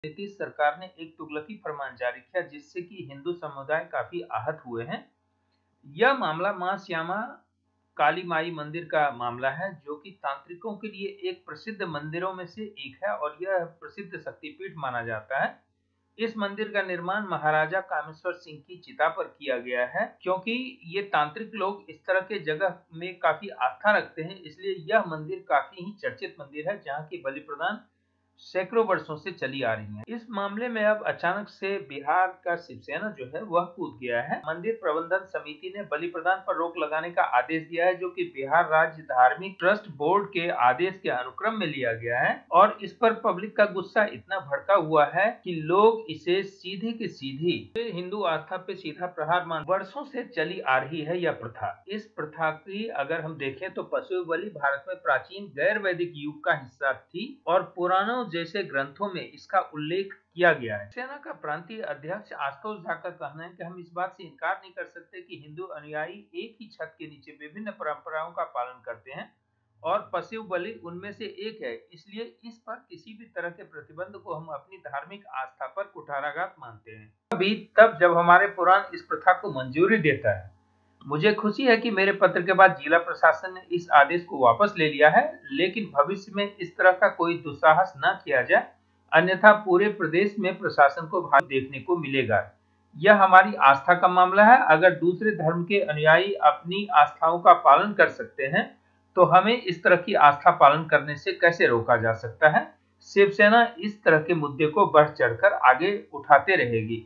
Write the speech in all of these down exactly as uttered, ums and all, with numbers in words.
नीतीश सरकार ने एक तुगलकी फरमान जारी किया जिससे कि हिंदू समुदाय काफी आहत हुए हैं। यह मामला मां श्यामा काली माई मंदिर का मामला है, जो कि तांत्रिकों के लिए एक प्रसिद्ध मंदिरों में से एक है और यह प्रसिद्ध शक्तिपीठ माना जाता है। इस मंदिर का निर्माण महाराजा कामेश्वर सिंह की चिता पर किया गया है। क्योंकि ये तांत्रिक लोग इस तरह के जगह में काफी आस्था रखते हैं, इसलिए यह मंदिर काफी ही चर्चित मंदिर है, जहां की बलि प्रदान सैकड़ों वर्षों से चली आ रही है। इस मामले में अब अचानक से बिहार का शिवसेना जो है वह कूद गया है। मंदिर प्रबंधन समिति ने बलि प्रदान पर रोक लगाने का आदेश दिया है, जो कि बिहार राज्य धार्मिक ट्रस्ट बोर्ड के आदेश के अनुक्रम में लिया गया है। और इस पर पब्लिक का गुस्सा इतना भड़का हुआ है कि लोग इसे सीधे की सीधी हिंदू आस्था पे सीधा प्रहार मान वर्षों से चली आ रही है यह प्रथा। इस प्रथा की अगर हम देखें तो पशु बलि भारत में प्राचीन गैर वैदिक युग का हिस्सा थी और पुराणों जैसे ग्रंथों में इसका उल्लेख किया गया है। सेना का प्रांतीय अध्यक्ष आशुतोष झा का कहना है कि हम इस बात से इनकार नहीं कर सकते कि हिंदू अनुयायी एक ही छत के नीचे विभिन्न परंपराओं का पालन करते हैं और पशु बलि उनमें से एक है। इसलिए इस पर किसी भी तरह के प्रतिबंध को हम अपनी धार्मिक आस्था पर कुठाराघात मानते हैं। अभी तब जब हमारे पुराण इस प्रथा को मंजूरी देता है। मुझे खुशी है कि मेरे पत्र के बाद जिला प्रशासन ने इस आदेश को वापस ले लिया है, लेकिन भविष्य में इस तरह का कोई दुस्साहस न किया जाए, अन्यथा पूरे प्रदेश में प्रशासन को भारी देखने को मिलेगा। यह हमारी आस्था का मामला है। अगर दूसरे धर्म के अनुयायी अपनी आस्थाओं का पालन कर सकते हैं, तो हमें इस तरह की आस्था पालन करने से कैसे रोका जा सकता है। शिवसेना इस तरह के मुद्दे को बढ़ चढ़कर आगे उठाते रहेगी।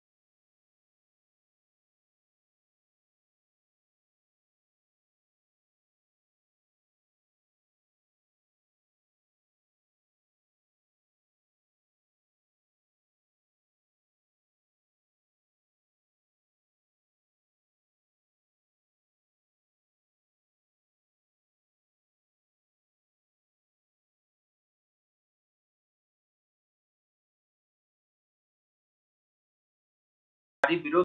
विरोध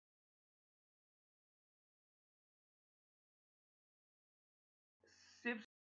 सिर्फ